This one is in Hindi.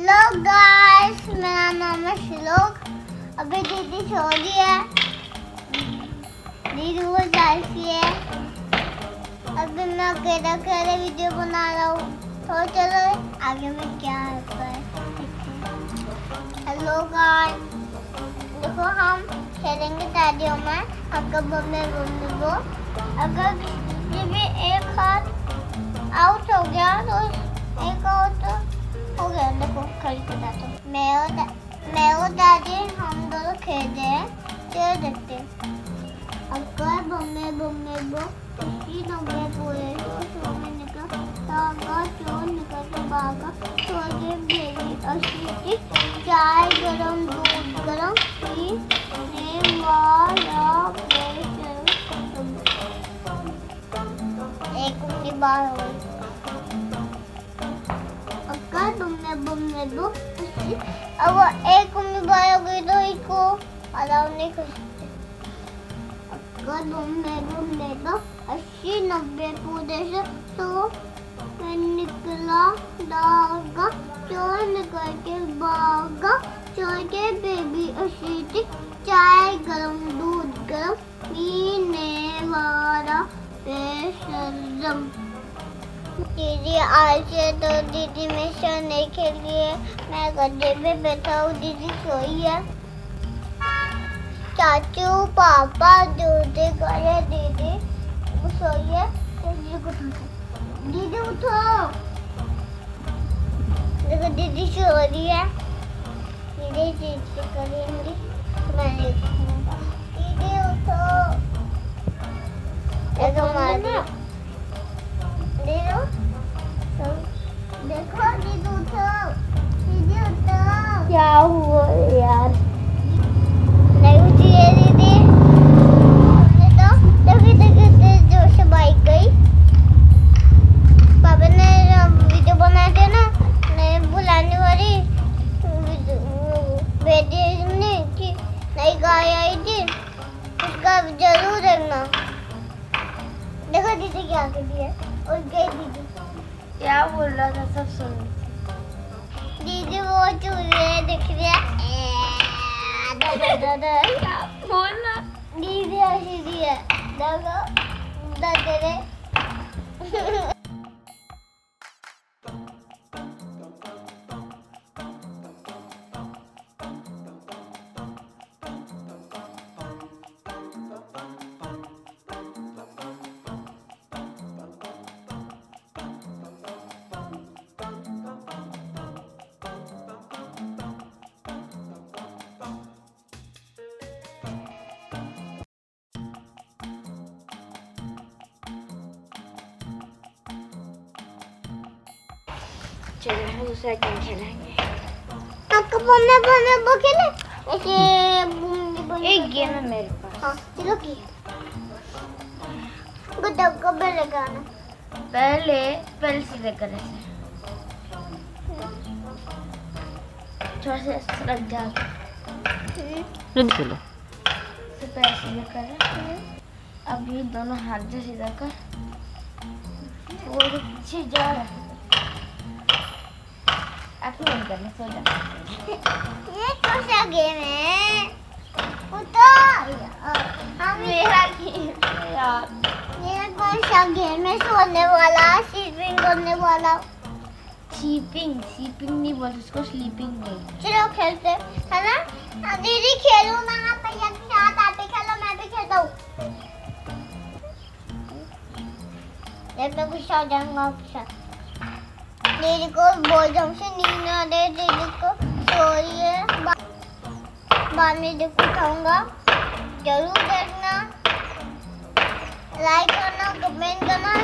हेलो गाइस, मेरा नाम है श्लोक। अभी दीदी सो रही है। दीदी वो जाती है। अभी मैं अकेले वीडियो बना रहा हूँ। तो चलो आगे में क्या होता है। हेलो गाइस, देखो हम खेलेंगे स्टेडियम में। आपका बम्बे वो अगर किसी भी एक हाथ आउट हो गया तो एक आउट हो गया। देखो खड़ी के साथ मैं और दादी हम दोनों खेलते हैं। चलो देखते हैं। अगर बम्बे वो इसी नंबर पूरे तो निकल तागा चोर निकल के भागा छोटे बेबी अशीति चाय गरम दूध गरम पीने वाला एक उंगली बाहर हो गई। अगर बम्बे वो अब एक उंगली बाहर हो गई तो इसको अलाउ नहीं कर सकते। अगर बम्बे तो 80-90 पूरे से तो मैं निकला दागा चोर निकल के भागा चोर के बेबी अशीति चाय गरम दूध गरम पीने वाला बेशरम। दीदी आज तो दीदी में सोने के लिए मैं गद्दे पे बैठा हूँ। दीदी सोई है। चाचू पापा दूध करे दीदी वो सोई है। दीदी को उठो, दीदी उठो। देखो दीदी सो रही है। दीदी चीज करेंगी मैं देखूंगा। दीदी उठो। देखो मारी देखो दीदी उठो। दीदी उठो। क्या हुआ यार? नहीं उठी है दीदी। तो देखो जोर से बाइक गई। पापा ने वीडियो बनाए थे ना, मैं बुलाने वाली बेटी ने कि नई गाय आई थी, उसका जरूर देखना। देखो दीदी क्या कर रही है। और गई दीदी क्या बोल रहा था सब सुन। दीदी वो चूहे दिख रही है। बोलना दीदी हंसी रही है। देखो दादे चलो हम दूसरा गेम खेलेंगे। आपको बम्बे वो खेले ऐसे एक गेम है मेरे पास। हाँ चलो की गुड्डा को पहले गाना पहले सीधे कर ऐसे थोड़ा सा सरक जा चलो तो पैर सीधे कर। अब ये दोनों हाथ जो सीधा कर वो पीछे जा रहा है। आपको नहीं करना, सो जा। ये कौन सा गेम है? हम मेरा गेम यार। ये कौन सा गेम है? सोने वाला स्लीपिंग करने वाला। स्लीपिंग नहीं बोलते उसको, स्लीपिंग बोलते। चलो खेलते है ना। दीदी खेलूं ना भैया के साथ। आप भी खेलो मैं भी खेलता हूँ। मैं गुस्सा हो जाऊंगा आपके साथ। दीदी को बहुत जम से नींद आ रही। दीदी को सो रही है। बाद में देखो उठाऊंगा। जरूर देखना, लाइक करना, कमेंट करना।